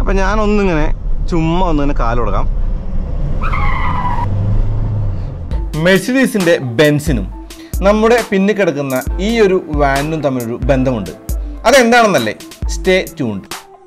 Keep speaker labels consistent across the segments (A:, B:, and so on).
A: അപ്പം ഞാനൊന്നിങ്ങനെ ചുമ്മാ ഒന്നിങ്ങനെ കാല് കൊടുക്കാം. മെഴ്സിഡീസിൻ്റെ ബെൻസിനും നമ്മുടെ പിന്നിൽ കിടക്കുന്ന ഈ ഒരു വാനിനും തമ്മിലൊരു ബന്ധമുണ്ട്. അതെന്താണെന്നല്ലേ? Stay tuned.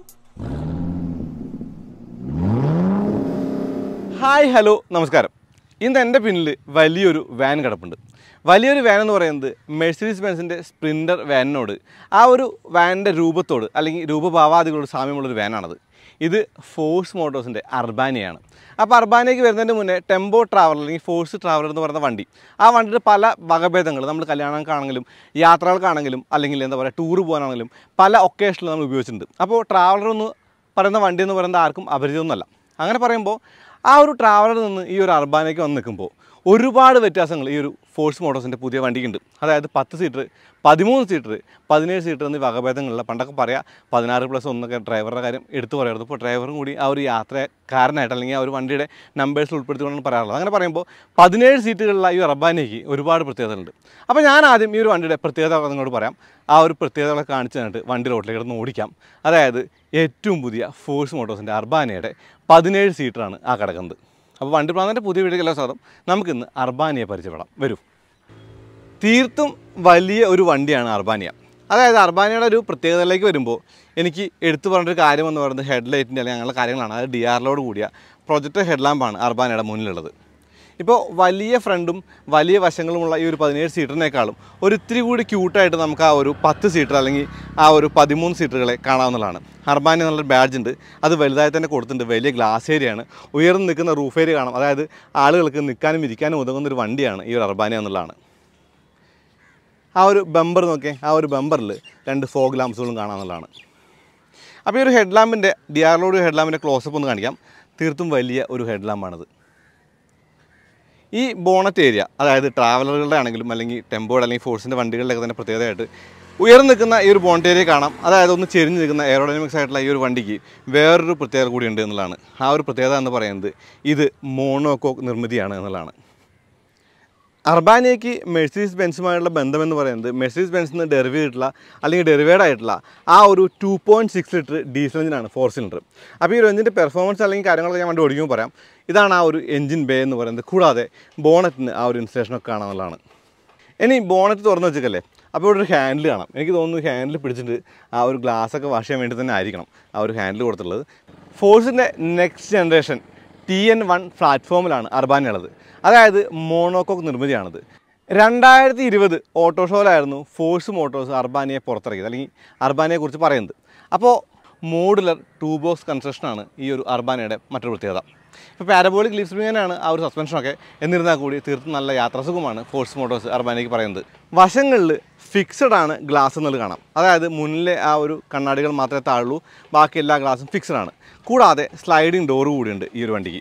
A: ഹായ്, ഹലോ, നമസ്കാരം. ഇന്ന് എൻ്റെ പിന്നിൽ വലിയൊരു വാൻ കിടപ്പുണ്ട്. വലിയൊരു വാൻ എന്ന് പറയുന്നത് മെഴ്സിഡീസ് ബെൻസിൻ്റെ സ്പ്രിൻറ്റർ വാനിനോട്, ആ ഒരു വാനിൻ്റെ രൂപത്തോട് അല്ലെങ്കിൽ രൂപഭാവാദികളോട് സാമ്യമുള്ളൊരു വാനാണത്. ഇത് ഫോഴ്സ് മോട്ടോഴ്സിൻ്റെ അർബാനിയാണ്. അപ്പോൾ അർബാനിയയ്ക്ക് വരുന്നതിന് മുന്നേ ടെമ്പോ ട്രാവലർ അല്ലെങ്കിൽ ഫോഴ്സ് ട്രാവലർ എന്ന് പറയുന്ന വണ്ടി, ആ വണ്ടിയുടെ പല വകഭേദങ്ങൾ നമ്മൾ കല്യാണങ്ങൾക്കാണെങ്കിലും യാത്രകൾക്കാണെങ്കിലും അല്ലെങ്കിൽ എന്താ പറയുക ടൂർ പോകാനാണെങ്കിലും പല ഒക്കേഷനിലും നമ്മൾ ഉപയോഗിച്ചിട്ടുണ്ട്. അപ്പോൾ ട്രാവലർ എന്ന് പറയുന്ന വണ്ടി എന്ന് പറയുന്നത് ആർക്കും അപരിചിതമൊന്നുമല്ല. അങ്ങനെ പറയുമ്പോൾ ആ ഒരു ട്രാവലറിൽ നിന്ന് ഈ ഒരു അർബാനയ്ക്ക് വന്ന് നിൽക്കുമ്പോൾ ഒരുപാട് വ്യത്യാസങ്ങൾ ഈ ഒരു ഫോഴ്സ് മോട്ടോഴ്സിൻ്റെ പുതിയ വണ്ടിക്കുണ്ട്. അതായത് 10 സീറ്റർ, 13 സീറ്റർ, 17 സീറ്റർ എന്നീ വകഭേദങ്ങളില്ല. പണ്ടൊക്കെ പറയാം 16+1 ഡ്രൈവറുടെ കാര്യം എടുത്തു പറയാറുണ്ട്. ഇപ്പോൾ ഡ്രൈവറും കൂടി ആ ഒരു യാത്രക്കാരനായിട്ട് അല്ലെങ്കിൽ ആ ഒരു വണ്ടിയുടെ നമ്പേഴ്സിൽ ഉൾപ്പെടുത്തിക്കൊണ്ടാണ് പറയാറുള്ളത്. അങ്ങനെ പറയുമ്പോൾ 17 സീറ്റുകളിലുള്ള ഈ അർബാനയ്ക്ക് ഒരുപാട് പ്രത്യേകതകളുണ്ട്. അപ്പോൾ ഞാൻ ആദ്യം ഈ ഒരു വണ്ടിയുടെ പ്രത്യേകത നിങ്ങളോട് പറയാം. ആ ഒരു പ്രത്യേകതകളെ കാണിച്ചു തന്നിട്ട് വണ്ടി റോഡിലേക്ക് കിടന്ന് ഓടിക്കാം. അതായത് ഏറ്റവും പുതിയ ഫോഴ്സ് മോട്ടോഴ്സിൻ്റെ അർബാനിയയുടെ 17 സീറ്ററാണ് ആ കിടക്കുന്നത്. അപ്പോൾ വണ്ടിപ്രാന്തൻ്റെ പുതിയ വീഡിയോയ്ക്കെല്ലാം സ്വാഗതം. നമുക്കിന്ന് അർബാനിയെ പരിചയപ്പെടാം. വരൂ. തീർത്തും വലിയ ഒരു വണ്ടിയാണ് അർബാനിയ. അതായത് അർബാനിയയുടെ ഒരു പ്രത്യേകതയിലേക്ക് വരുമ്പോൾ എനിക്ക് എടുത്തു പറഞ്ഞൊരു കാര്യമെന്ന് പറയുന്നത് ഹെഡ്ലൈറ്റിൻ്റെ അല്ലെങ്കിൽ അങ്ങനെയുള്ള കാര്യങ്ങളാണ്. അതായത് DRLോട് കൂടിയ പ്രൊജക്ടർ ഹെഡ്ലാമ്പാണ് അർബാനിയയുടെ മുന്നിലുള്ളത്. ഇപ്പോൾ വലിയ ഫ്രണ്ടും വലിയ വശങ്ങളുമുള്ള ഈ ഒരു 17 സീറ്ററിനേക്കാളും ഒരിത്തിരി കൂടി ക്യൂട്ടായിട്ട് നമുക്ക് ആ ഒരു 10 സീറ്റർ അല്ലെങ്കിൽ ആ ഒരു 13 സീറ്ററുകളെ കാണാവുന്നതാണ്. അർബാനിയ എന്നുള്ളൊരു ബാഡ്ജ് ഉണ്ട്. അത് വലുതായി തന്നെ കൊടുത്തിട്ടുണ്ട്. വലിയ ഗ്ലാസ് ഏരിയയാണ്. ഉയർന്ന് നിൽക്കുന്ന റൂഫ് ഏരിയ കാണാം. അതായത് ആളുകൾക്ക് നിൽക്കാനും ഇരിക്കാനും ഉതകുന്നൊരു വണ്ടിയാണ് ഈ ഒരു അർബാനിയ എന്നുള്ളതാണ്. ആ ഒരു ബമ്പർ നോക്കിയാൽ ആ ഒരു ബമ്പറിൽ 2 ഫോഗ് ലാംപ്സുകളും കാണാമെന്നുള്ളതാണ്. അപ്പോൾ ഈ ഒരു ഹെഡ്ലാമ്പിൻ്റെ DRLോട് ഹെഡ്ലാമ്പിൻ്റെ ക്ലോസപ്പ് ഒന്ന് കാണിക്കാം. തീർത്തും വലിയ ഒരു ഹെഡ്ലാമ്പാണിത്. ഈ ബോണറ്റ് ഏരിയ, അതായത് ട്രാവലറുകളുടെ ആണെങ്കിലും അല്ലെങ്കിൽ ടെമ്പോയുടെ അല്ലെങ്കിൽ ഫോഴ്സിൻ്റെ വണ്ടികളിലൊക്കെ തന്നെ പ്രത്യേകതയായിട്ട് ഉയർന്നു നിൽക്കുന്ന ഈ ഒരു ബോണറ്റ് ഏരിയ കാണാം. അതായത് ഒന്ന് ചെരിഞ്ഞ് നിൽക്കുന്ന എയറോഡൈനാമിക്സ് ആയിട്ടുള്ള ഈ ഒരു വണ്ടിക്ക് വേറൊരു പ്രത്യേകത കൂടി ഉണ്ട് എന്നുള്ളതാണ്. ആ ഒരു പ്രത്യേകത എന്ന് പറയുന്നത് ഇത് മോണോകോക്ക് നിർമ്മിതിയാണ് എന്നുള്ളതാണ്. അർബാനിയയ്ക്ക് മെഴ്സിഡീസ് ബെൻസുമായുള്ള ബന്ധമെന്ന് പറയുന്നത് മെഴ്സിഡീസ് ബെൻസിന് ഡെറിവ് ചെയ്തിട്ടുള്ള അല്ലെങ്കിൽ ഡെറിവേഡ് ആയിട്ടുള്ള ആ ഒരു 2.6 ലിറ്റർ ഡീസൽ എഞ്ചിനാണ് 4 സിലിണ്ടർ. അപ്പോൾ ഈ ഒരു എഞ്ചിൻ്റെ പെർഫോമൻസ് അല്ലെങ്കിൽ കാര്യങ്ങളൊക്കെ ഞാൻ വണ്ടി ഓടിക്കുമ്പോൾ പറയാം. ഇതാണ് ആ ഒരു എഞ്ചിൻ ബേ എന്ന് പറയുന്നത്. കൂടാതെ ബോണറ്റിന് ആ ഒരു ഇൻസ്റ്റലേഷനൊക്കെ കാണാമെന്നുള്ളതാണ്. ഇനി ബോണറ്റ് തുറന്ന് വെച്ചേക്കല്ലേ, അപ്പോൾ ഇവിടെ ഒരു ഹാൻഡിൽ കാണാം. എനിക്ക് തോന്നുന്നു ഹാൻഡിൽ പിടിച്ചിട്ട് ആ ഒരു ഗ്ലാസ്സൊക്കെ വാഷ് ചെയ്യാൻ വേണ്ടി തന്നെ ആയിരിക്കണം ആ ഒരു ഹാൻഡിൽ കൊടുത്തിട്ടുള്ളത്. ഫോഴ്സിൻ്റെ നെക്സ്റ്റ് ജനറേഷൻ TN1 പ്ലാറ്റ്ഫോമിലാണ് അർബാനിയ ഉള്ളത്. അതായത് മോണോകോക്ക് നിർമ്മിതിയാണിത്. 2020 ഓട്ടോ ഷോയിലായിരുന്നു ഫോഴ്സ് മോട്ടോഴ്സ് അർബാനിയെ പുറത്തിറക്കിയത് അല്ലെങ്കിൽ അർബാനിയെക്കുറിച്ച് പറയുന്നത്. അപ്പോൾ മോഡുലർ 2 ബോക്സ് കൺസ്ട്രക്ഷനാണ് ഈ ഒരു അർബാനിയയുടെ മറ്റൊരു പ്രത്യേകത. ഇപ്പോൾ പാരബോളിക് ലീഫ് സ്പ്രിങ്ങിനാണ് ആ ഒരു സസ്പെൻഷനൊക്കെ. എന്നിരുന്നാൽ കൂടി തീർത്തും നല്ല യാത്രാസുഖമാണ് ഫോഴ്സ് മോട്ടോഴ്സ് അർബാനിയയ്ക്ക് പറയുന്നത്. വശങ്ങളിൽ ഫിക്സഡ് ആണ് ഗ്ലാസ് എന്നുള്ളത് കാണാം. അതായത് മുന്നിലെ ആ ഒരു കണ്ണാടികൾ മാത്രമേ താഴുള്ളൂ, ബാക്കി എല്ലാ ഗ്ലാസും ഫിക്സഡ് ആണ്. കൂടാതെ സ്ലൈഡിങ് ഡോറ് കൂടിയുണ്ട് ഈ ഒരു വണ്ടിക്ക്.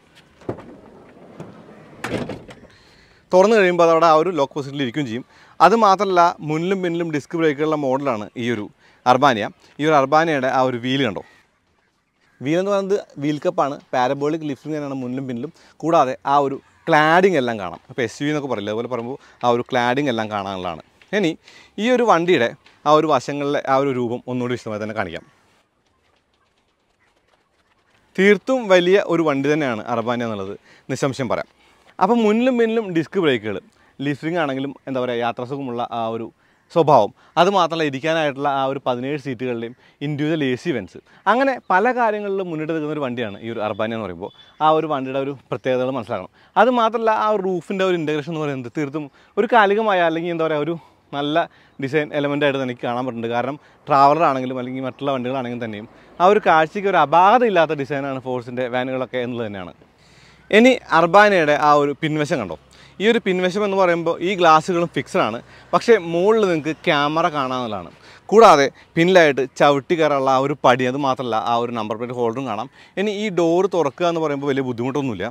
A: തുറന്നു കഴിയുമ്പോൾ അതവിടെ ആ ഒരു ലോക്ക് പൊസിഷനിൽ ഇരിക്കുകയും ചെയ്യും. അതുമാത്രമല്ല മുന്നിലും പിന്നിലും ഡിസ്ക് ബ്രേക്കുള്ള മോഡലാണ് ഈ ഒരു അർബാനിയ. ഈ ഒരു അർബാനിയയുടെ ആ ഒരു വീല് കണ്ടോ, വീൽ എന്ന് പറയുന്നത് വീൽ കപ്പാണ്. പാരബോളിക് ലിഫ്റ്റിംഗാണ് മുന്നിലും പിന്നിലും. കൂടാതെ ആ ഒരു ക്ലാഡിങ് എല്ലാം കാണാം. അപ്പോൾ SUV എന്നൊക്കെ പറയില്ല, അതുപോലെ പറയുമ്പോൾ ആ ഒരു ക്ലാഡിങ് എല്ലാം കാണാനുള്ളതാണ്. ഇനി ഈ ഒരു വണ്ടിയുടെ ആ ഒരു വശങ്ങളിലെ ആ ഒരു രൂപം ഒന്നുകൂടി വിശദമായി തന്നെ കാണിക്കാം. തീർത്തും വലിയ ഒരു വണ്ടി തന്നെയാണ് അർബാനിയ എന്നുള്ളത് നിസ്സംശയം പറയാം. അപ്പോൾ മുന്നിലും പിന്നിലും ഡിസ്ക് ബ്രേക്കുകൾ, ലിഫ്റ്റിംഗ് ആണെങ്കിലും എന്താ പറയുക യാത്രാസുഖമുള്ള ആ ഒരു സ്വഭാവം, അതുമാത്രമല്ല ഇരിക്കാനായിട്ടുള്ള ആ ഒരു 17 സീറ്റുകളുടെയും ഇൻഡിവിജ്വൽ AC വെൻസ്, അങ്ങനെ പല കാര്യങ്ങളിലും മുന്നിട്ട് നിൽക്കുന്ന ഒരു വണ്ടിയാണ് ഈ ഒരു അർബാനിയ എന്ന് പറയുമ്പോൾ. ആ ഒരു വണ്ടിയുടെ ഒരു പ്രത്യേകതകൾ മനസ്സിലാക്കണം. അതുമാത്രമല്ല ആ ഒരു റൂഫിൻ്റെ ഒരു ഇൻറ്റഗ്രേഷൻ എന്ന് പറയുന്നത് തീർത്തും ഒരു കാലികമായ അല്ലെങ്കിൽ എന്താ പറയുക ഒരു നല്ല ഡിസൈൻ എലമെൻ്റായിട്ട് എനിക്ക് കാണാൻ പറ്റുന്നുണ്ട്. കാരണം ട്രാവലർ ആണെങ്കിലും അല്ലെങ്കിൽ മറ്റുള്ള വണ്ടികളാണെങ്കിലും തന്നെയും ആ ഒരു കാഴ്ചയ്ക്ക് ഒരു അപാകതയില്ലാത്ത ഡിസൈനാണ് ഫോഴ്സിൻ്റെ വാനുകളൊക്കെ എന്നുള്ളത് തന്നെയാണ്. ഇനി അർബാനിയയുടെ ആ ഒരു പിൻവശം കണ്ടോ. ഈ ഒരു പിൻവശം എന്ന് പറയുമ്പോൾ ഈ ഗ്ലാസ്സുകളും ഫിക്സഡാണ്. പക്ഷേ മുകളിൽ നിങ്ങൾക്ക് ക്യാമറ കാണാമെന്നുള്ളതാണ്. കൂടാതെ പിന്നിലായിട്ട് ചവിട്ടി കയറാനുള്ള ആ ഒരു പടി, അത് മാത്രമല്ല ആ ഒരു നമ്പർ പ്ലേറ്റ് ഹോൾഡറും കാണാം. ഇനി ഈ ഡോറ് തുറക്കുക എന്ന് പറയുമ്പോൾ വലിയ ബുദ്ധിമുട്ടൊന്നുമില്ല.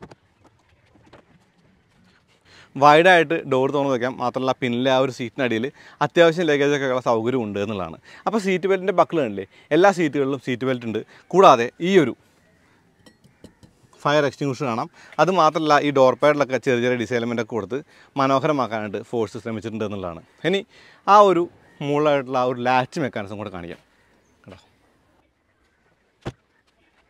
A: വൈഡായിട്ട് ഡോർ തുറന്ന് വയ്ക്കാം. മാത്രമല്ല പിന്നിലെ ആ ഒരു സീറ്റിനടിയിൽ അത്യാവശ്യം ലഗേജൊക്കെ ഉള്ള സൗകര്യം ഉണ്ട് എന്നുള്ളതാണ്. അപ്പോൾ സീറ്റ് ബെൽറ്റിൻ്റെ ബക്കിൾ കണ്ടില്ലേ, എല്ലാ സീറ്റുകളിലും സീറ്റ് ബെൽറ്റ് ഉണ്ട്. കൂടാതെ ഈ ഒരു ഫയർ എക്സ്റ്റിങ്വിഷർ കാണാം. അത് മാത്രമല്ല ഈ ഡോർ പാഡിലൊക്കെ ചെറിയ ചെറിയ ഡിസൈൻമെൻറ്റൊക്കെ കൊടുത്ത് മനോഹരമാക്കാനായിട്ട് ഫോഴ്സ് ശ്രമിച്ചിട്ടുണ്ട് എന്നുള്ളതാണ്. ഇനി ആ ഒരു മുകളിലായിട്ടുള്ള ആ ഒരു ലാച്ച് മെക്കാനിസം കൂടെ കാണിക്കാം കേട്ടോ.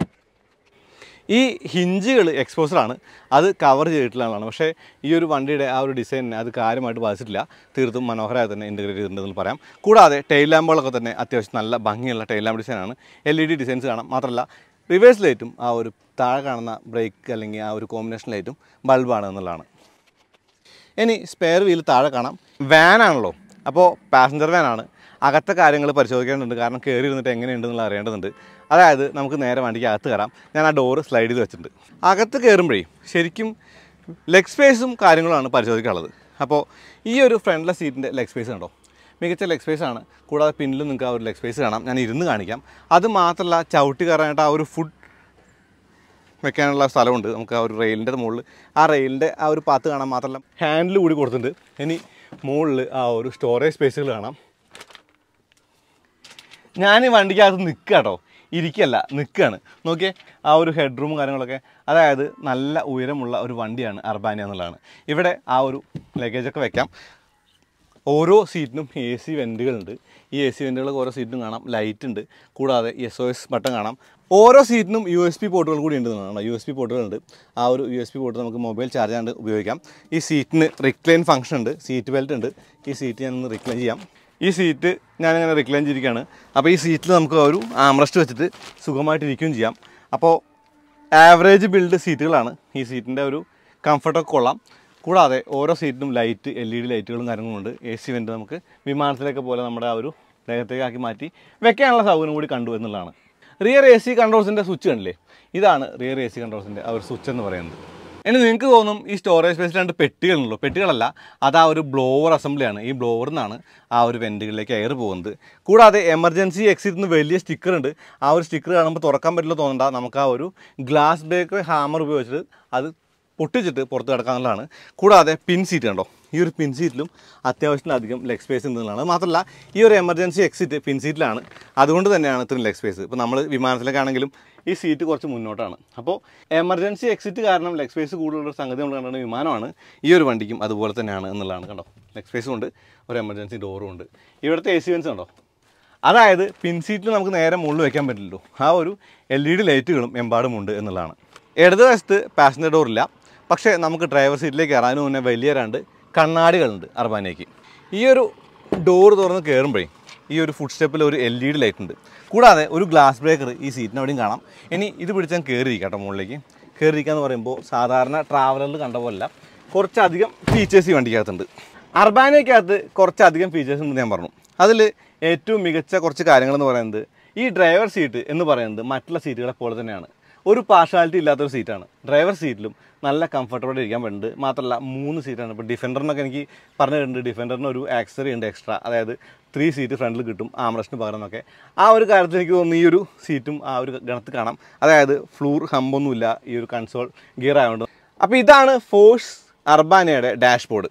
A: ഈ ഹിഞ്ചുകൾ എക്സ്പോസർ ആണ്, അത് കവർ ചെയ്തിട്ടുള്ളതാണ്. പക്ഷേ ഈ ഒരു വണ്ടിയുടെ ആ ഒരു ഡിസൈനിനെ അത് കാര്യമായിട്ട് ബാധിച്ചിട്ടില്ല. തീർത്തും മനോഹരമായി തന്നെ ഇൻറ്റഗ്രേറ്റ് ചെയ്തിട്ടുണ്ടെന്ന് പറയാം. കൂടാതെ ടെയിൽ ലാമ്പുകളൊക്കെ തന്നെ അത്യാവശ്യം നല്ല ഭംഗിയുള്ള ടെയിൽ ലാമ്പ് ഡിസൈനാണ്. LED ഡിസൈൻസ് കാണാം. മാത്രമല്ല റിവേഴ്സ് ലൈറ്റും ആ ഒരു താഴെ കാണുന്ന ബ്രേക്ക് അല്ലെങ്കിൽ ആ ഒരു കോമ്പിനേഷൻ ലൈറ്റും ബൾബാണ് എന്നുള്ളതാണ്. ഇനി സ്പെയർ വീൽ താഴെ കാണാം. വാനാണല്ലോ, അപ്പോൾ പാസഞ്ചർ വാനാണ്. അകത്തെ കാര്യങ്ങൾ പരിശോധിക്കേണ്ടതുണ്ട്. കാരണം കയറി ഇരുന്നിട്ട് എങ്ങനെയുണ്ടെന്നുള്ള അറിയേണ്ടതുണ്ട്. അതായത് നമുക്ക് നേരെ വണ്ടിക്ക് അകത്ത് കയറാം. ഞാൻ ആ ഡോറ് സ്ലൈഡ് ചെയ്ത് വെച്ചിട്ടുണ്ട്. അകത്ത് കയറുമ്പോഴേ ശരിക്കും ലെഗ് സ്പേസും കാര്യങ്ങളുമാണ് പരിശോധിക്കാനുള്ളത്. അപ്പോൾ ഈ ഒരു ഫ്രണ്ടിലെ സീറ്റിൻ്റെ ലെഗ് സ്പേസ് കണ്ടോ, മികച്ച ലെഗ് സ്പേസാണ്. കൂടാതെ പിന്നിലും നിങ്ങൾക്ക് ആ ഒരു ലെഗ് സ്പേസ് കാണാം. ഞാൻ ഇരുന്ന് കാണിക്കാം. അത് മാത്രമല്ല ചവിട്ടി കയറാനായിട്ട് ആ ഒരു ഫുഡ് വെക്കാനുള്ള സ്ഥലമുണ്ട്. നമുക്ക് ആ ഒരു റെയിലിൻ്റെ മുകളിൽ ആ റെയിലിൻ്റെ ആ ഒരു പാത്ത് കാണാം. മാത്രമല്ല ഹാൻഡിൽ കൂടി കൊടുത്തിട്ടുണ്ട്. ഇനി മുകളിൽ ആ ഒരു സ്റ്റോറേജ് സ്പേസുകൾ കാണാം. ഞാൻ ഈ വണ്ടിക്കകത്ത് നിൽക്കുക കേട്ടോ, ഇരിക്കല്ല, നിൽക്കുകയാണ്. നോക്കിയേ ആ ഒരു ഹെഡ് റൂമും കാര്യങ്ങളൊക്കെ. അതായത് നല്ല ഉയരമുള്ള ഒരു വണ്ടിയാണ് അർബാനിയ എന്നുള്ളതാണ്. ഇവിടെ ആ ഒരു ലഗേജൊക്കെ വെക്കാം. ഓരോ സീറ്റിനും AC വെൻറ്റുകളുണ്ട്. ഈ AC വെൻറ്റുകളൊക്കെ ഓരോ സീറ്റിനും കാണാം. ലൈറ്റ് ഉണ്ട്. കൂടാതെ SOS ബട്ടൺ കാണാം. ഓരോ സീറ്റിനും USB പോർട്ടുകൾ കൂടി ഉണ്ടെന്നാണ്. USB പോർട്ടുകളുണ്ട്. ആ ഒരു USB പോർട്ട് നമുക്ക് മൊബൈൽ ചാർജ് ചെയ്യാണ്ട് ഉപയോഗിക്കാം. ഈ സീറ്റിന് റിക്ലൈൻ ഫംഗ്ഷൻ ഉണ്ട്. സീറ്റ് ബെൽറ്റ് ഉണ്ട്. ഈ സീറ്റ് ഞാനൊന്ന് റിക്ലൈൻ ചെയ്യാം. ഈ സീറ്റ് ഞാനിങ്ങനെ റിക്ലൈൻ ചെയ്തിരിക്കുകയാണ്. അപ്പോൾ ഈ സീറ്റിൽ നമുക്ക് ഒരു ആംറസ്റ്റ് വെച്ചിട്ട് സുഖമായിട്ട് ഇരിക്കുകയും ചെയ്യാം. അപ്പോൾ ആവറേജ് ബിൽഡ് സീറ്റുകളാണ്. ഈ സീറ്റിൻ്റെ ഒരു കംഫർട്ടൊക്കെ കൊള്ളാം. കൂടാതെ ഓരോ സീറ്റിനും ലൈറ്റ് LED ലൈറ്റുകളും കാര്യങ്ങളുമുണ്ട്. AC വെൻറ്റ് നമുക്ക് വിമാനത്തിലേക്ക് പോലെ നമ്മുടെ ആ ഒരു ദേഹത്തേക്കാക്കി മാറ്റി വെക്കാനുള്ള സൗകര്യം കൂടി കണ്ടു എന്നുള്ളതാണ്. റിയർ AC കൺട്രോൾസിൻ്റെ സ്വിച്ച് കണ്ടില്ലേ, ഇതാണ് റിയർ AC കൺട്രോൾസിൻ്റെ ആ ഒരു സ്വിച്ച് എന്ന് പറയുന്നത്. ഇനി നിങ്ങൾക്ക് തോന്നും ഈ സ്റ്റോറേജ് സ്പേസിൽ 2 പെട്ടികളുണ്ടല്ലോ. പെട്ടികളല്ല, അത് ആ ഒരു ബ്ലോവർ അസംബ്ലിയാണ്. ഈ ബ്ലോവറിൽ നിന്നാണ് ആ ഒരു വെൻറ്റുകളിലേക്ക് എയർ പോകുന്നത്. കൂടാതെ എമർജൻസി എക്സിറ്റ് എന്ന് വലിയ സ്റ്റിക്കർ ഉണ്ട്. ആ ഒരു സ്റ്റിക്കർ കാണുമ്പോൾ തുറക്കാൻ പറ്റില്ല തോന്നണ്ട. നമുക്ക് ആ ഒരു ഗ്ലാസ് ബ്രേക്ക് ഹാമർ ഉപയോഗിച്ചിട്ട് അത് പൊട്ടിച്ചിട്ട് പുറത്ത് കിടക്കാനുള്ളതാണ്. കൂടാതെ പിൻ സീറ്റ് കണ്ടോ, ഈ ഒരു പിൻ സീറ്റിലും അത്യാവശ്യത്തിലധികം ലെഗ് സ്പേസ് ഉണ്ടെന്നുള്ളതാണ്. മാത്രമല്ല ഈ ഒരു എമർജൻസി എക്സിറ്റ് പിൻ സീറ്റിലാണ്. അതുകൊണ്ട് തന്നെയാണ് ഇത്രയും ലെഗ് സ്പേസ്. ഇപ്പോൾ നമ്മൾ വിമാനത്തിലേക്കാണെങ്കിലും ഈ സീറ്റ് കുറച്ച് മുന്നോട്ടാണ്. അപ്പോൾ എമർജൻസി എക്സിറ്റ് കാരണം ലെഗ് സ്പേസ് കൂടുതലുള്ള സംഗതി നമ്മൾ കണ്ടുള്ള വിമാനമാണ്. ഈ ഒരു വണ്ടിക്കും അതുപോലെ തന്നെയാണ് എന്നുള്ളതാണ്. കണ്ടോ, ലെഗ് സ്പേസും ഉണ്ട്, ഒരു എമർജൻസി ഡോറും ഉണ്ട്. ഇവിടുത്തെ AC വെൻസ് കണ്ടോ, അതായത് പിൻ സീറ്റിൽ നമുക്ക് നേരെ മുകളിൽ വയ്ക്കാൻ പറ്റില്ലല്ലോ. ആ ഒരു LED ലൈറ്റുകളും എമ്പാടുമുണ്ട് എന്നുള്ളതാണ്. ഇടതുവശത്ത് പാസഞ്ചർ ഡോറില്ല. പക്ഷേ നമുക്ക് ഡ്രൈവർ സീറ്റിലേക്ക് കയറാനും മുന്നേ വലിയ 2 കണ്ണാടികളുണ്ട് അർബാനിയയ്ക്ക്. ഈ ഒരു ഡോറ് തുറന്ന് കയറുമ്പോഴേ ഈ ഒരു ഫുഡ് സ്റ്റെപ്പിൽ ഒരു LED ലൈറ്റ് ഉണ്ട്. കൂടാതെ ഒരു ഗ്ലാസ് ബ്രേക്കർ ഈ സീറ്റിന് അവിടെയും കാണാം. ഇനി ഇത് പിടിച്ചാൽ കയറിയിരിക്കാം കേട്ടോ. മുകളിലേക്ക് കയറിയിരിക്കുക എന്ന് പറയുമ്പോൾ സാധാരണ ട്രാവലറിൽ കണ്ട പോലല്ല, കുറച്ചധികം ഫീച്ചേഴ്സ് ഈ വണ്ടിക്കകത്തുണ്ട്. അർബാനിയക്കകത്ത് കുറച്ചധികം ഫീച്ചേഴ്സ് ഉണ്ടെന്ന് ഞാൻ പറഞ്ഞു. അതിൽ ഏറ്റവും മികച്ച കുറച്ച് കാര്യങ്ങളെന്ന് പറയുന്നത് ഈ ഡ്രൈവർ സീറ്റ് എന്ന് പറയുന്നത് മറ്റുള്ള സീറ്റുകളെ പോലെ തന്നെയാണ്. ഒരു പാർഷ്വാലിറ്റി ഇല്ലാത്തൊരു സീറ്റാണ്. ഡ്രൈവർ സീറ്റിലും നല്ല കംഫർട്ടബിൾ ഇരിക്കാൻ പറ്റുന്നുണ്ട്. മാത്രമല്ല 3 സീറ്റാണ്. ഇപ്പോൾ ഡിഫൻഡറിനൊക്കെ എനിക്ക് പറഞ്ഞിട്ടുണ്ട്, ഡിഫൻഡറിന് ഒരു ആക്സറി ഉണ്ട് എക്സ്ട്രാ. അതായത് 3 സീറ്റ് ഫ്രണ്ടിൽ കിട്ടും ആംറസ്റ്റിന് പകരം എന്നൊക്കെ. ആ ഒരു കാര്യത്തിൽ എനിക്ക് തോന്നുന്നു ഈ ഒരു സീറ്റും ആ ഒരു ഗണത്തിൽ കാണാം. അതായത് ഫ്ലൂർ ഹമ്പൊന്നുമില്ല ഈ ഒരു കൺസോൾ ഗിയർ ആയതുകൊണ്ട്. അപ്പോൾ ഇതാണ് ഫോഴ്സ് അർബാനിയയുടെ ഡാഷ്ബോർഡ്.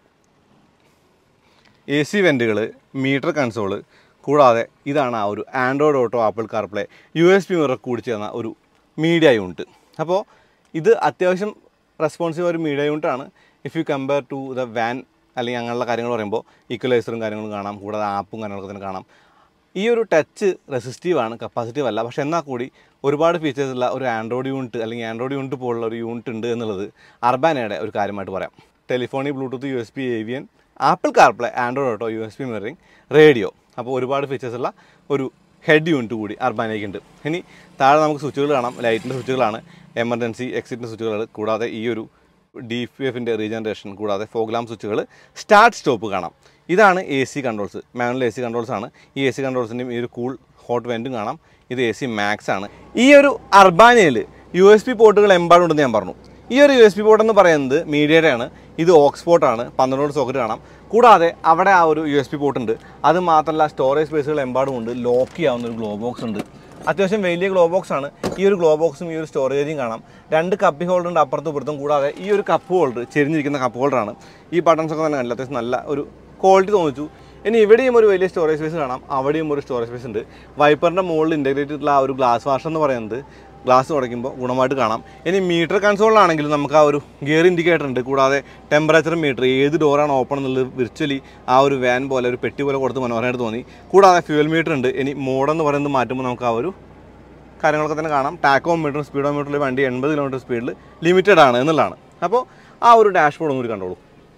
A: AC വെൻറ്റുകൾ, മീറ്റർ കൺസോള്, കൂടാതെ ഇതാണ് ആ ഒരു Android Auto, Apple CarPlay, USB mirror കൂടി ചേർന്ന ഒരു മീഡിയ യൂണിറ്റ്. അപ്പോൾ ഇത് അത്യാവശ്യം റെസ്പോൺസീവ് ഒരു മീഡിയ യൂണിറ്റാണ്. If you compare to the van അല്ലെങ്കിൽ അങ്ങനെയുള്ള കാര്യങ്ങൾ പറയുമ്പോൾ ഈക്വലൈസറും കാര്യങ്ങളും കാണാം. കൂടാതെ ആപ്പും കാര്യങ്ങളൊക്കെ തന്നെ കാണാം. ഈ ഒരു ടച്ച് റെസിസ്റ്റീവാണ്, കപ്പാസിറ്റീവ് അല്ല. പക്ഷേ എന്നാൽ കൂടി ഒരുപാട് ഫീച്ചേഴ്സുള്ള ഒരു ആൻഡ്രോയിഡ് യൂണിറ്റ് അല്ലെങ്കിൽ ആൻഡ്രോയിഡ് യൂണിറ്റ് പോലുള്ള ഒരു യൂണിറ്റ് ഉണ്ട് എന്നുള്ളത് അർബാനിയയുടെ ഒരു കാര്യമായിട്ട് പറയാം. Telephony, Bluetooth, USB, AVN, Apple CarPlay, Android Auto, USB mirroring, radio. അപ്പോൾ ഒരുപാട് ഫീച്ചേഴ്സുള്ള ഒരു ഹെഡ് യൂണിറ്റ് കൂടി അർബാനിയയ്ക്കുണ്ട്. ഇനി താഴെ നമുക്ക് സ്വിച്ചുകൾ കാണാം. ലൈറ്റിൻ്റെ സ്വിച്ചുകളാണ്, എമർജൻസി എക്സിറ്റിൻ്റെ സ്വിച്ചുകൾ. കൂടാതെ ഈ ഒരു DPFൻ്റെ റീജനറേഷൻ, കൂടാതെ ഫോഗ് ലാമ്പ് സ്വിച്ചുകൾ, സ്റ്റാർട്ട് സ്റ്റോപ്പ് കാണാം. ഇതാണ് AC controls, manual AC controls ആണ്. ഈ AC കൺട്രോൾസിൻ്റെയും ഈ ഒരു കൂൾ ഹോട്ട് വെൻറ്റും കാണാം. ഇത് AC മാക്സ് ആണ്. ഈ ഒരു അർബാനിയയിൽ USB പോർട്ടുകൾ എമ്പാടുണ്ടെന്ന് ഞാൻ പറഞ്ഞു. ഈ ഒരു USB പോർട്ട് എന്ന് പറയുന്നത് മീഡിയയുടെയാണ്. ഇത് ഓക്സ്പോർട്ടാണ്. 12 സോക്കറ്റ് കാണാം. കൂടാതെ അവിടെ ആ ഒരു USB പോർട്ട് ഉണ്ട്. അത് മാത്രമല്ല സ്റ്റോറേജ് സ്പേസുകൾ എമ്പാടുമുണ്ട്. ലോക്ക് ചെയ്യാവുന്ന ഒരു ഗ്ലോ ബോക്സ് ഉണ്ട്. അത്യാവശ്യം വലിയ ഗ്ലോ ബോക്സ് ആണ്. ഈ ഒരു ഗ്ലോ ബോക്സും ഈ ഒരു സ്റ്റോറേജും കാണാം. 2 കപ്പ് ഹോൾഡർ ഉണ്ട് അപ്പുറത്തും ഇപ്പുറത്തും. കൂടാതെ ഈ ഒരു കപ്പ് ഹോൾഡർ ചെരിഞ്ഞിരിക്കുന്ന കപ്പ് ഹോൾഡറാണ്. ഈ ബട്ടൺസൊക്കെ തന്നെ കണ്ടില്ല, അത്യാവശ്യം നല്ല ഒരു ക്വാളിറ്റി തോന്നിച്ചു. ഇനി ഇവിടെയും ഒരു വലിയ സ്റ്റോറേജ് സ്പേസ് കാണാം. അവിടെയും ഒരു സ്റ്റോറേജ് സ്പേസ് ഉണ്ട്. വൈപ്പറിൻ്റെ മുകളിൽ ഇൻറ്റഗ്രേറ്റ് ചെയ്തിട്ടുള്ള ആ ഒരു ഗ്ലാസ് വാഷർ എന്ന് പറയുന്നത് ഗ്ലാസ് തുടയ്ക്കുമ്പോൾ ഗുണമായിട്ട് കാണാം. ഇനി മീറ്റർ കൺസോളിലാണെങ്കിൽ നമുക്ക് ആ ഒരു ഗിയർ ഇൻഡിക്കേറ്റർ ഉണ്ട്. കൂടാതെ ടെമ്പറേച്ചർ മീറ്റർ, ഏത് ഡോറാണ് ഓപ്പൺ എന്നുള്ളത് വിർച്വലി ആ ഒരു വാൻ പോലെ ഒരു പെട്ടി പോലെ കൊടുത്ത് മനോഹരമായിട്ട് തോന്നി. കൂടാതെ ഫ്യൂവൽ മീറ്റർ ഉണ്ട്. ഇനി മോഡെന്ന് പറയുന്നത് മാറ്റുമ്പോൾ നമുക്ക് ആ ഒരു കാര്യങ്ങളൊക്കെ തന്നെ കാണാം. ടാക്കോമീറ്ററും സ്പീഡോമീറ്ററിൽ വണ്ടി 80 km സ്പീഡിൽ ലിമിറ്റഡ് ആണ് എന്നുള്ളതാണ്. അപ്പോൾ ആ ഒരു ഡാഷ്ബോർഡ് ഒന്നും കണ്ടോളൂ.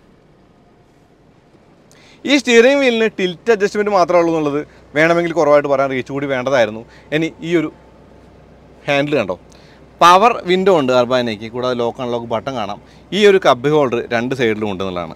A: ഈ സ്റ്റിയറിംഗ് വീലിന് ടിൽറ്റ് അഡ്ജസ്റ്റ്മെൻറ്റ് മാത്രമേ ഉള്ളൂ എന്നുള്ളത് വേണമെങ്കിൽ കുറവായിട്ട് പറയാൻ റീച്ച് കൂടി വേണ്ടതായിരുന്നു. ഇനി ഈ ഒരു ഹാൻഡിൽ കണ്ടോ, പവർ വിൻഡോ ഉണ്ട് അർബാനയ്ക്ക്, കൂടാതെ ലോക്ക് അൺലോക്ക് ബട്ടൺ കാണാം. ഈ ഒരു കപ്പ് ഹോൾഡർ 2 സൈഡിലും ഉണ്ടെന്നുള്ളതാണ്.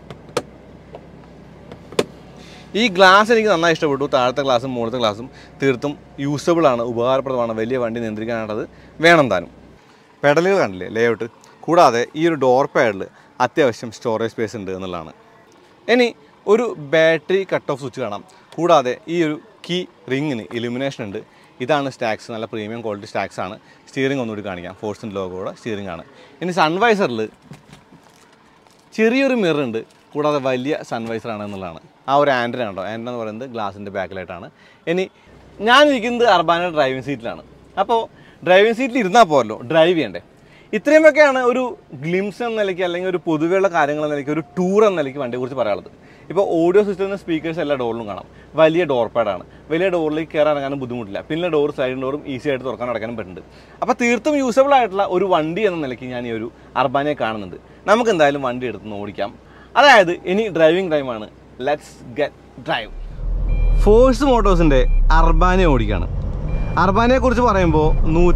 A: ഈ ഗ്ലാസ് എനിക്ക് നന്നായി ഇഷ്ടപ്പെട്ടു. താഴത്തെ ഗ്ലാസും മുകളിലത്തെ ഗ്ലാസും തീർത്തും യൂസബിളാണ്, ഉപകാരപ്രദമാണ്. വലിയ വണ്ടി നിയന്ത്രിക്കാനായിട്ടത് വേണം താനും. പെഡലുകൾ കണ്ടില്ലേ, ലേഔട്ട്. കൂടാതെ ഈ ഒരു ഡോർ പാഡിൽ അത്യാവശ്യം സ്റ്റോറേജ് സ്പേസ് ഉണ്ട് എന്നുള്ളതാണ്. ഇനി ഒരു ബാറ്ററി കട്ട് ഓഫ് സ്വിച്ച് കാണാം. കൂടാതെ ഈ ഒരു കീ റിങ്ങിന് ഇലുമിനേഷൻ ഉണ്ട്. ഇതാണ് സ്റ്റാക്സ്, നല്ല പ്രീമിയം ക്വാളിറ്റി സ്റ്റാക്സ് ആണ്. സ്റ്റിയറിംഗ് ഒന്നുകൂടി കാണിക്കാം, ഫോഴ്സിൻ്റെ ലോഗോയുടെ സ്റ്റിയറിംഗ് ആണ്. ഇനി സൺവൈസറിൽ ചെറിയൊരു മിറർ ഉണ്ട്, കൂടാതെ വലിയ സൺവൈസറാണ് എന്നുള്ളതാണ്. ആ ഒരു ആൻറ്റന ഉണ്ടോ, ആൻറ്റന എന്ന് പറയുന്നത് ഗ്ലാസിൻ്റെ ബാക്കിലായിട്ടാണ്. ഇനി ഞാൻ ഇരിക്കുന്നത് അർബാനയുടെ ഡ്രൈവിംഗ് സീറ്റിലാണ്. അപ്പോൾ ഡ്രൈവിംഗ് സീറ്റിൽ ഇരുന്നാൽ പോരല്ലോ, ഡ്രൈവ് ചെയ്യണ്ടേ. ഇത്രയുമൊക്കെയാണ് ഒരു ഗ്ലിംസ് എന്ന നിലയ്ക്ക് അല്ലെങ്കിൽ ഒരു പൊതുവെയുള്ള കാര്യങ്ങൾ എന്ന നിലയ്ക്ക്, ഒരു ടൂർ എന്ന നിലയ്ക്ക് വണ്ടിയെക്കുറിച്ച് പറയാനുള്ളത്. ഇപ്പോൾ ഓഡിയോ സിസ്റ്റത്തിൻ്റെ സ്പീക്കേഴ്സ് എല്ലാ ഡോറിലും കാണാം. വലിയ ഡോർ പാഡാണ്. വലിയ ഡോറിലേക്ക് കയറാൻ ഇറങ്ങാനും ബുദ്ധിമുട്ടില്ല. പിന്നെ ഡോർ സൈഡ് ഡോറും ഈസി ആയിട്ട് തുറക്കാൻ അടയ്ക്കാനും പറ്റുന്നുണ്ട്. അപ്പോൾ തീർത്തും യൂസബിൾ ആയിട്ടുള്ള ഒരു വണ്ടി എന്ന നിലയ്ക്ക് ഞാൻ ഈ ഒരു അർബാനയെ കാണുന്നുണ്ട്. നമുക്ക് എന്തായാലും വണ്ടി എടുത്ത് ഓടിക്കാം. അതായത് ഇനി ഡ്രൈവിംഗ് ടൈമാണ്. Let's get drive. ഫോഴ്സ് മോട്ടോഴ്സിൻ്റെ അർബാന ഓടിക്കുകയാണ്. അർബാനയെക്കുറിച്ച് പറയുമ്പോൾ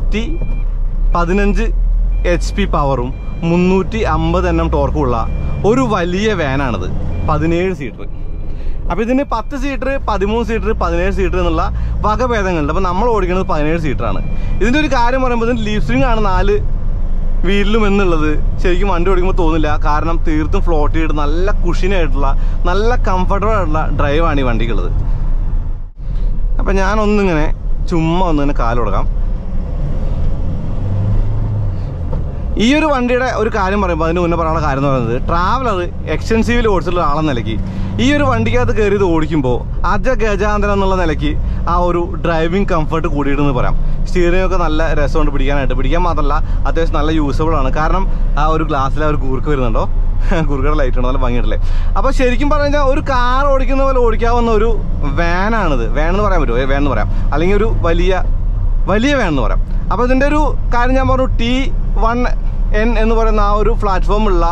A: 115 HP പവറും 350 Nm ടോർക്കുമുള്ള ഒരു വലിയ വാനാണിത്. 17 സീറ്റർ. അപ്പോൾ ഇതിന് 10 സീറ്റർ, 13 സീറ്റർ, 17 സീറ്റർ എന്നുള്ള വകഭേദങ്ങളുണ്ട്. അപ്പോൾ നമ്മൾ ഓടിക്കുന്നത് 17 സീറ്ററാണ്. ഇതിൻ്റെ ഒരു കാര്യം പറയുമ്പോൾ ഇതിന് ലീവ് സ്പ്രിംഗ് ആണ് 4 വീലിലും എന്നുള്ളത് ശരിക്കും വണ്ടി ഓടിക്കുമ്പോൾ തോന്നില്ല. കാരണം തീർത്തും ഫ്ലോട്ട് ചെയ്ത് നല്ല കുഷിനായിട്ടുള്ള, നല്ല കംഫർട്ടബിൾ ആയിട്ടുള്ള ഡ്രൈവാണ് ഈ വണ്ടിക്കുള്ളത്. അപ്പം ഞാനൊന്നിങ്ങനെ ചുമ്മാ ഒന്നിങ്ങനെ കാലുടക്കാം. ഈ ഒരു വണ്ടിയുടെ ഒരു കാര്യം പറയുമ്പോൾ അതിന് മുന്നേ പറയാനുള്ള കാര്യം എന്ന് പറയുന്നത്, ട്രാവലർ എക്സ്റ്റെൻസീവിൽ ഓടിച്ചിട്ടുള്ള ആളെന്ന നിലയ്ക്ക് ഈ ഒരു വണ്ടിക്കകത്ത് കയറി ഇത് ഓടിക്കുമ്പോൾ ഗജാന്തരം എന്നുള്ള നിലയ്ക്ക് ആ ഒരു ഡ്രൈവിംഗ് കംഫർട്ട് കൂടിയിട്ടെന്ന് പറയാം. സ്റ്റിയറിംഗ് ഒക്കെ നല്ല രസമുണ്ട് പിടിക്കാൻ മാത്രമല്ല അത്യാവശ്യം നല്ല യൂസബിൾ ആണ്. കാരണം ആ ഒരു ഗ്ലാസ്സിൽ ആ ഒരു കൂർക്ക് വരുന്നുണ്ടോ, കൂർക്കയുടെ ലൈറ്റ് ഉണ്ടോ, നല്ല ഭംഗിയിട്ടല്ലേ. അപ്പോൾ ശരിക്കും പറഞ്ഞു കഴിഞ്ഞാൽ ഒരു കാർ ഓടിക്കുന്ന പോലെ ഓടിക്കാവുന്ന ഒരു വാനാണിത്. വാൻ എന്ന് പറയാൻ പറ്റുമോ, വാൻ എന്ന് പറയാം, അല്ലെങ്കിൽ ഒരു വലിയ വാൻ എന്ന് പറയാം. അപ്പോൾ ഇതിൻ്റെ ഒരു കാര്യം ഞാൻ പറഞ്ഞു, T1N എന്ന് പറയുന്ന ആ ഒരു പ്ലാറ്റ്ഫോമുള്ള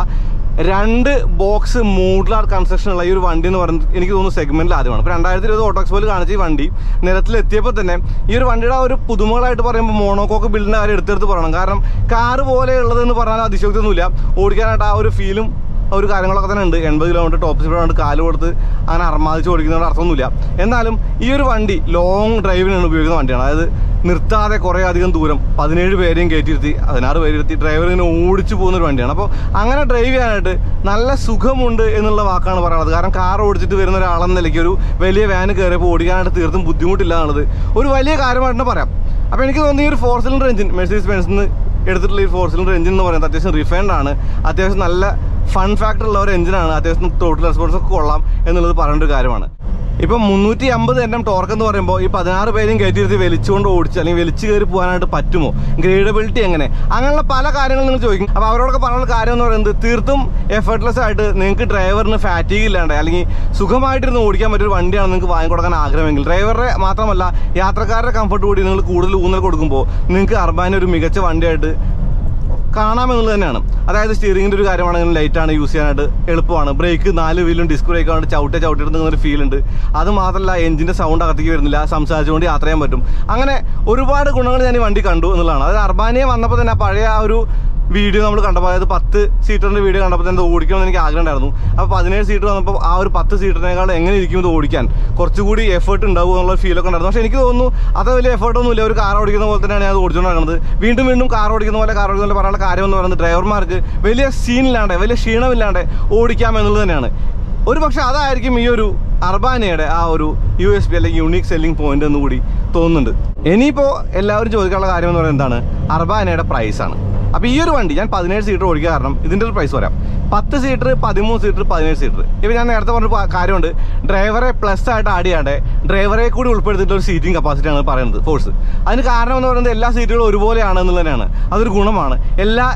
A: 2 ബോക്സ് മോഡുലാർ കൺസ്ട്രക്ഷനുള്ള ഈ ഒരു വണ്ടി എന്ന് പറയുന്നത് എനിക്ക് തോന്നുന്നു സെഗ്മെൻറ്റിൽ ആദ്യമാണ്. ഇപ്പോൾ 2020 ഓട്ടോ എക്സ്പോയിൽ കാണിച്ച ഈ വണ്ടി നിരത്തിലെത്തിയപ്പോൾ തന്നെ ഈ ഒരു വണ്ടിയുടെ ആ ഒരു പുതുമകളായിട്ട് പറയുമ്പോൾ മോണോകോക്ക് ബിൽഡിൻ്റെ കാര്യം എടുത്തെടുത്ത് പറയണം. കാരണം കാറ് പോലെയുള്ളതെന്ന് പറഞ്ഞാൽ അതിശയോക്തിയൊന്നുമില്ല. ഓടിക്കാനായിട്ട് ആ ഒരു ഫീലും ഒരു കാര്യങ്ങളൊക്കെ തന്നെ ഉണ്ട്. 80 km ടോപ്പ് സ്പീഡാണ്, കാല് കൊടുത്ത് അങ്ങനെ അർമാദിച്ച് ഓടിക്കുന്നതിന് അർത്ഥമൊന്നുമില്ല. എന്നാലും ഈ ഒരു വണ്ടി ലോങ് ഡ്രൈവിനാണ് ഉപയോഗിക്കുന്ന വണ്ടിയാണ്. അതായത് നിർത്താതെ കുറേ അധികം ദൂരം 17 പേരെയും കയറ്റിയിരുത്തി 16 പേരിരുത്തി ഡ്രൈവർ ഇങ്ങനെ ഓടിച്ചു പോകുന്നൊരു വണ്ടിയാണ്. അപ്പോൾ അങ്ങനെ ഡ്രൈവ് ചെയ്യാനായിട്ട് നല്ല സുഖമുണ്ട് എന്നുള്ള വാക്കാണ് പറയുന്നത്. കാരണം കാർ ഓടിച്ചിട്ട് വരുന്ന ഒരാളെന്ന നിലയ്ക്ക് ഒരു വലിയ വാന് കയറിയപ്പോൾ ഓടിക്കാനായിട്ട് തീർത്തും ബുദ്ധിമുട്ടില്ല എന്നുള്ളത് ഒരു വലിയ കാര്യമായിട്ട് പറയാം. അപ്പോൾ എനിക്ക് തോന്നുന്നു ഈ ഒരു 4 സിലിണ്ടർ എഞ്ചിൻ മെഴ്സീഡീസ് ബെൻസിന് എടുത്തിട്ടുള്ള ഈ 4 സിലിണ്ടർ എഞ്ചിൻ എന്ന് പറയുന്നത് അത്യാവശ്യം റിഫൈൻഡ് ആണ്. അത്യാവശ്യം നല്ല ഫൺ ഫാക്ടർ ഉള്ള ഒരു എഞ്ചിനാണ്. അത്യാവശ്യം ടോട്ടൽ റെസ്പോൺസ് ഒക്കെ കൊള്ളാം എന്നുള്ളത് പറയേണ്ട ഒരു കാര്യമാണ്. ഇപ്പം 350 Nm ടോർക്ക് എന്ന് പറയുമ്പോൾ ഈ 16 പേരെയും കയറ്റിയിരുത്തി വലിച്ചുകൊണ്ട് ഓടിച്ച് അല്ലെങ്കിൽ വലിച്ചു കയറി പോകാനായിട്ട് പറ്റുമോ, ഗ്രേഡബിലിറ്റി എങ്ങനെ, അങ്ങനെയുള്ള പല കാര്യങ്ങളും നിങ്ങൾ ചോദിക്കും. അപ്പോൾ അവരോടൊക്കെ പറയാനുള്ള കാര്യം എന്ന് പറയുന്നത് തീർത്തും എഫർട്ട്ലെസ് ആയിട്ട് നിങ്ങൾക്ക് ഡ്രൈവറിന് ഫാറ്റീഗ് ഇല്ലാണ്ട് അല്ലെങ്കിൽ സുഖമായിട്ടിരുന്ന് ഓടിക്കാൻ പറ്റിയൊരു വണ്ടിയാണ് നിങ്ങൾക്ക് വാങ്ങിക്കൊടുക്കാൻ ആഗ്രഹമെങ്കിൽ, ഡ്രൈവറുടെ മാത്രമല്ല യാത്രക്കാരുടെ കംഫർട്ട് കൂടി നിങ്ങൾ കൂടുതൽ ഊന്നൽ കൊടുക്കുമ്പോൾ നിങ്ങൾക്ക് അർബാന ഒരു മികച്ച വണ്ടിയായിട്ട് കാണാമെന്നുള്ളത് തന്നെയാണ്. അതായത് സ്റ്റിയറിംഗിൻ്റെ ഒരു കാര്യമാണെങ്കിൽ ലൈറ്റാണ്, യൂസ് ചെയ്യാനായിട്ട് എളുപ്പമാണ്. ബ്രേക്ക് 4 വീലും ഡിസ്ക് ബ്രേക്ക് ആയിട്ട് ചവിട്ടിയെടുക്കുന്നൊരു ഫീൽ ഉണ്ട്. അത് മാത്രമല്ല എഞ്ചിൻ്റെ സൗണ്ട് അകത്തേക്ക് വരുന്നില്ല, സംസാരിച്ചുകൊണ്ട് യാത്ര ചെയ്യാൻ പറ്റും. അങ്ങനെ ഒരുപാട് ഗുണങ്ങൾ ഞാൻ ഈ വണ്ടി കണ്ടു എന്നുള്ളതാണ്. അതായത് അർബാനയെ വന്നപ്പോൾ തന്നെ പഴയ ആ ഒരു വീഡിയോ നമ്മൾ കണ്ടപ്പോൾ, അതായത് 10 സീറ്ററിൻ്റെ വീഡിയോ കണ്ടപ്പോൾ തന്നെ ഓടിക്കണമെന്ന് എനിക്ക് ആഗ്രഹം ഉണ്ടായിരുന്നു. അപ്പോൾ 17 സീറ്റർ വന്നപ്പോൾ ആ ഒരു 10 സീറ്ററിനേക്കാൾ എങ്ങനെ ഇരിക്കും ഇത് ഓടിക്കാൻ, കുറച്ചുകൂടി എഫേർട്ട് ഉണ്ടാവും എന്നുള്ള ഫീലൊക്കെ ഉണ്ടായിരുന്നു. പക്ഷേ എനിക്ക് തോന്നുന്നു അത് വലിയ എഫേർട്ടൊന്നുമില്ല. ഒരു കാർ ഓടിക്കുന്ന പോലെ തന്നെയാണ് ഞാൻ അത് ഓടിച്ചുകൊണ്ട് നടക്കുന്നത്. വീണ്ടും കാർ ഓടിക്കുന്ന പോലെ പറയാനുള്ള കാര്യം എന്ന് പറയുന്നത് ഡ്രൈവർമാർക്ക് വലിയ സീനില്ലാണ്ട്, വലിയ ക്ഷീണമില്ലാണ്ട് ഓടിക്കാം എന്നുള്ളത് തന്നെയാണ്. ഒരു പക്ഷേ അതായിരിക്കും ഈ ഒരു അർബാനയുടെ ആ ഒരു USP അല്ലെങ്കിൽ യൂണിക് സെല്ലിംഗ് പോയിന്റ് എന്ന് കൂടി തോന്നുന്നുണ്ട്. ഇനിയിപ്പോൾ എല്ലാവരും ചോദിക്കാനുള്ള കാര്യം എന്ന് പറയുന്നത് എന്താണ്, അർബാനയുടെ പ്രൈസാണ്. അപ്പോൾ ഈ ഒരു വണ്ടി ഞാൻ 17 സീറ്റർ ഓടിക്കുക കാരണം ഇതിൻ്റെ ഒരു പ്രൈസ് പറയാം. 10 സീറ്റർ, 13 സീറ്റർ, 17 സീറ്റർ. ഇപ്പോൾ ഞാൻ നേരത്തെ പറഞ്ഞ കാര്യമുണ്ട്, ഡ്രൈവറെ പ്ലസ് ആയിട്ട് ആഡ് ചെയ്യാണ്ട് ഡ്രൈവറെ കൂടി ഉൾപ്പെടുത്തിയിട്ട് ഒരു സീറ്റിംഗ് കപ്പാസിറ്റിയാണ് പറയുന്നത് ഫോഴ്സ്. അതിന് കാരണം എന്ന് പറയുന്നത് എല്ലാ സീറ്റുകളും ഒരുപോലെയാണ് എന്നുള്ളത് തന്നെയാണ്. അതൊരു ഗുണമാണ്. എല്ലാ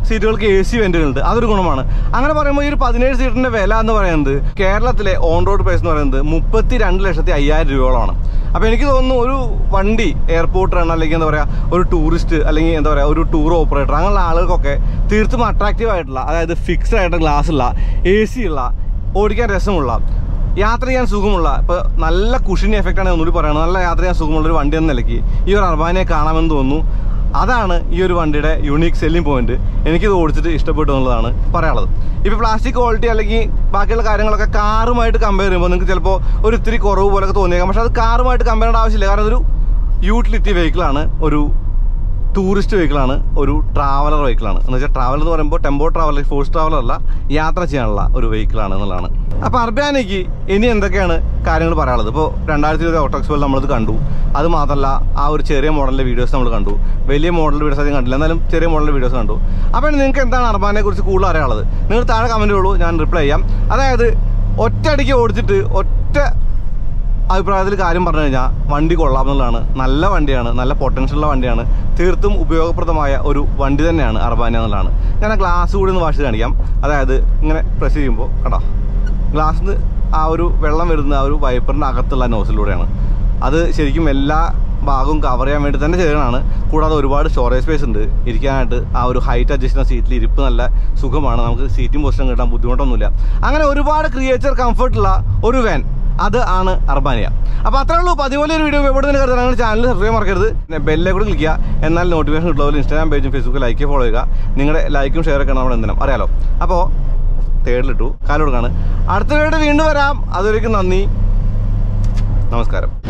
A: സീറ്റുകൾക്ക് AC വെന്റുകളുണ്ട്. അതൊരു ഗുണമാണ്. അങ്ങനെ പറയുമ്പോൾ ഈ ഒരു 17 സീറ്റിൻ്റെ വില എന്ന് പറയുന്നത് കേരളത്തിലെ ഓൺ റോഡ് പ്രൈസ് എന്ന് പറയുന്നത് 32,50,000 രൂപയോളമാണ്. അപ്പോൾ എനിക്ക് തോന്നുന്നു ഒരു വണ്ടി എയർപോർട്ട് റൺ അല്ലെങ്കിൽ എന്താ പറയുക ഒരു ടൂറിസ്റ്റ് അല്ലെങ്കിൽ എന്താ പറയുക ഒരു ടൂർ ഓപ്പറേറ്റർ അങ്ങനെയുള്ള ആളുകൾക്കൊക്കെ തീർത്തും അട്രാക്റ്റീവ് ആയിട്ടുള്ള, അതായത് ഫിക്സ്ഡ് ആയിട്ട് ഗ്ലാസ് ഉള്ള, AC ഉള്ള, ഓടിക്കാൻ രസമുള്ള, യാത്ര ചെയ്യാൻ സുഖമുള്ള, ഇപ്പോൾ നല്ല കുഷിനി എഫക്റ്റാണ് ഒന്നുകൂടി പറയുന്നത്, നല്ല യാത്ര ചെയ്യാൻ സുഖമുള്ളൊരു വണ്ടി എന്ന നിലയ്ക്ക് ഈ ഒരു അർബാനയെ കാണാമെന്ന് തോന്നുന്നു. അതാണ് ഈ ഒരു വണ്ടിയുടെ യൂണീക്ക് സെല്ലിംഗ് പോയിന്റ്. എനിക്കിത് ഓടിച്ചിട്ട് ഇഷ്ടപ്പെട്ടു എന്നുള്ളതാണ് പറയാനുള്ളത്. ഇപ്പോൾ പ്ലാസ്റ്റിക് ക്വാളിറ്റി അല്ലെങ്കിൽ ബാക്കിയുള്ള കാര്യങ്ങളൊക്കെ കാറുമായിട്ട് കമ്പയർ ചെയ്യുമ്പോൾ നിങ്ങൾക്ക് ചിലപ്പോൾ ഒരു ഇത്തിരി കുറവ് പോലൊക്കെ തോന്നിയേക്കാം. പക്ഷേ അത് കാറുമായിട്ട് കമ്പയർ ചെയ്യേണ്ട ആവശ്യമില്ല. കാരണം അതൊരു യൂട്ടിലിറ്റി വെഹിക്കിളാണ്, ഒരു ടൂറിസ്റ്റ് വെഹിക്കിളാണ്, ഒരു ട്രാവലർ വെഹിക്കിളാണ്. എന്ന് വെച്ചാൽ ട്രാവലർ എന്ന് പറയുമ്പോൾ ടെമ്പോ ട്രാവലർ, ഫോഴ്സ് ട്രാവലർ അല്ല, യാത്ര ചെയ്യാനുള്ള ഒരു വെഹിക്കിളാണ് എന്നുള്ളതാണ്. അപ്പോൾ അർബാനയ്ക്ക് ഇനി എന്തൊക്കെയാണ് കാര്യങ്ങൾ പറയാനുള്ളത്? ഇപ്പോൾ 2020 ഓട്ടോക്സ് പോലെ നമ്മളത് കണ്ടു. അത് മാത്രമല്ല ആ ഒരു ചെറിയ മോഡലിൻ്റെ വീഡിയോസ് നമ്മൾ കണ്ടു. വലിയ മോഡൽ വീഡിയോസ് അധികം കണ്ടില്ല, എന്നാലും ചെറിയ മോഡലിൻ്റെ വീഡിയോസ് കണ്ടു. അപ്പോൾ നിങ്ങൾക്ക് എന്താണ് അർബാനയെ കുറിച്ച് കൂടുതൽ അറിയാനുള്ളത്? നിങ്ങൾ താഴെ കമൻറ്റ് ഉള്ളൂ, ഞാൻ റിപ്ലൈ ചെയ്യാം. അതായത് ഒറ്റയടിക്ക് ഓടിച്ചിട്ട് ഒറ്റ അഭിപ്രായത്തിൽ കാര്യം പറഞ്ഞു കഴിഞ്ഞാൽ വണ്ടി കൊള്ളാമെന്നുള്ളതാണ്. നല്ല വണ്ടിയാണ്, നല്ല പൊട്ടൻഷ്യലുള്ള വണ്ടിയാണ്, തീർത്തും ഉപയോഗപ്രദമായ ഒരു വണ്ടി തന്നെയാണ് അർബാന എന്നുള്ളതാണ്. ഞാൻ ആ ഗ്ലാസ് കൂടി ഒന്ന് വാഷ് കാണിക്കാം. അതായത് ഇങ്ങനെ പ്രസ് ചെയ്യുമ്പോൾ കണ്ടോ, ഗ്ലാസ്സിൽ നിന്ന് ആ ഒരു വെള്ളം വരുന്ന ആ ഒരു വൈപ്പറിൻ്റെ അകത്തുള്ള നോസിലൂടെയാണ്. അത് ശരിക്കും എല്ലാ ഭാഗവും കവർ ചെയ്യാൻ വേണ്ടി തന്നെ ചെയ്യണതാണ്. കൂടാതെ ഒരുപാട് സ്റ്റോറേജ് സ്പേസ് ഉണ്ട് ഇരിക്കാനായിട്ട്. ആ ഒരു ഹൈറ്റ് അഡ്ജസ്റ്റ് ചെയ്യുന്ന സീറ്റിൽ ഇരിപ്പ് നല്ല സുഖമാണ്, നമുക്ക് സീറ്റിംഗ് പൊസിഷൻ കിട്ടാൻ ബുദ്ധിമുട്ടൊന്നുമില്ല. അങ്ങനെ ഒരുപാട് ക്രിയേച്ചർ കംഫർട്ടുള്ള ഒരു വാൻ, അത് ആണ് അർബാനിയ. അപ്പോൾ അത്രേ ഉള്ളൂ. അപ്പോൾ അതുപോലെ ഒരു വീഡിയോ എവിടെ നിന്ന് കരുതാൻ നിങ്ങൾ ചാനൽ സബ്സ്ക്രൈബ് മറക്കരുത്. ബെല്ലെ കൂടെ ക്ലിക്ക് ചെയ്യുക, എന്നാൽ നോട്ടിഫിക്കേഷൻ കിട്ടുമ്പോൾ ഇൻസ്റ്റാഗ്രാം പേജും ഫേസ്ബുക്ക് ലൈക്ക് ഫോളോ ചെയ്യുക. നിങ്ങളുടെ ലൈക്കും ഷെയറൊക്കെ നമ്മൾ എന്തിനും അറിയാലോ. അപ്പോൾ തേർഡിലിട്ടു കാലോടുക്കാണ്. അടുത്ത വീഡിയോ വീണ്ടും വരാം. അതുവരേക്കും നന്ദി, നമസ്കാരം.